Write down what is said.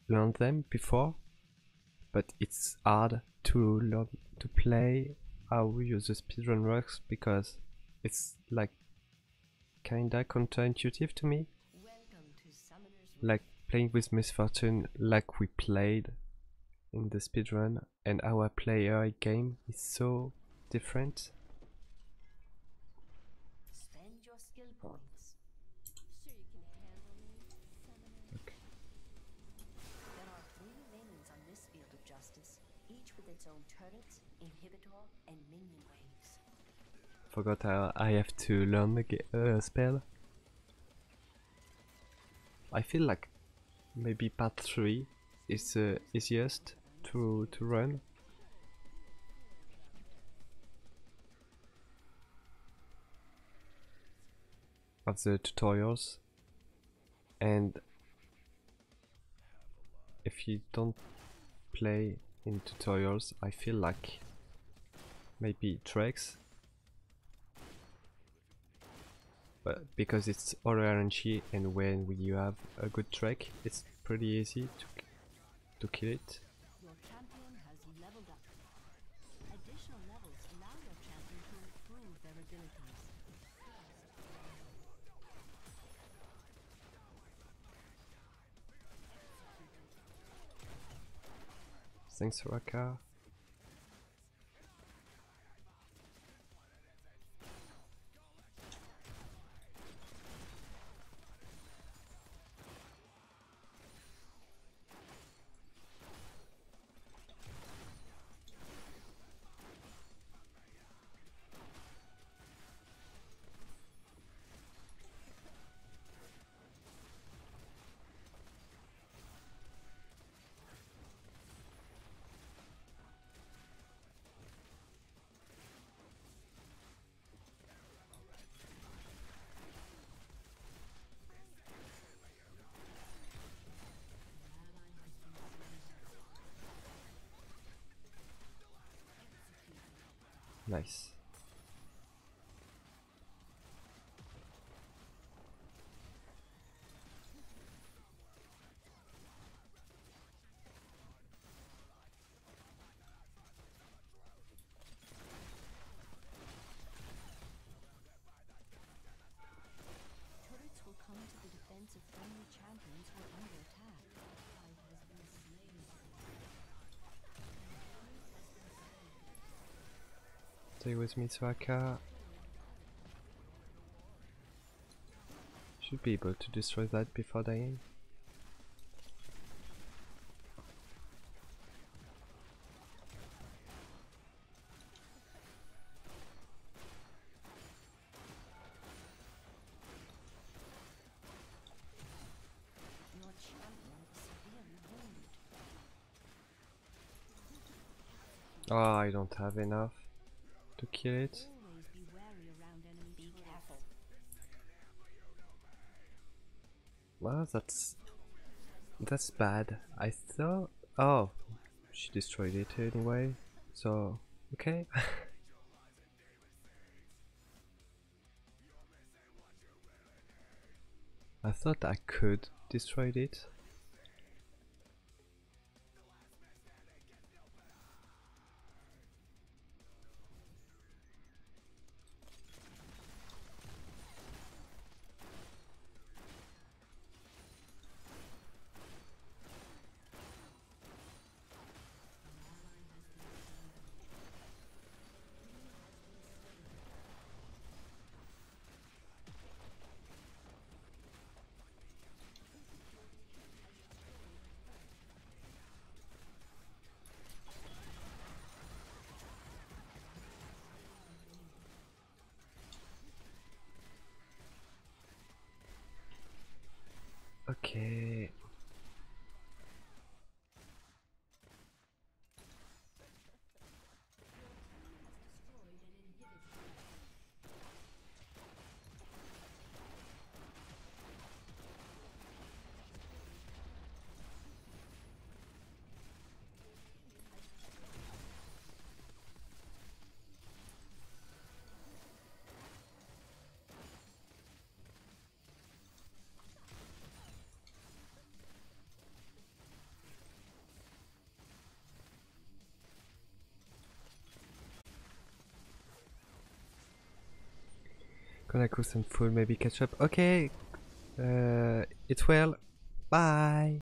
learned them before, but it's hard to learn to play how the speedrun works because it's like kinda counterintuitive to me. Like playing with Miss Fortune like we played in the speedrun and our player game is so different. Spend your skill points. Okay. There are 3 lanes on this field of justice, each with its own turrets, inhibitor, and minion waves. Forgot how I have to learn the spell. I feel like maybe part 3 is the easiest to run. Of the tutorials, and if you don't play in tutorials I feel like maybe tracks, but because it's all RNG and when you have a good track it's pretty easy to kill it. Your champion has leveled up. Additional levels allow your champion to improve their abilities. Thanks Raka. Nice. Turrets will come to the defense of friendly champions who are under attack. Stay with me Raka. Should be able to destroy that before dying. Your champion is severely wounded. Oh, I don't have enough to kill it. Always be wary around enemy. Be careful. Well, that's bad. I thought. Oh, she destroyed it anyway. So okay. I thought I could destroy it. Okay. Gonna cook some food, maybe catch up. Okay, it will. Bye.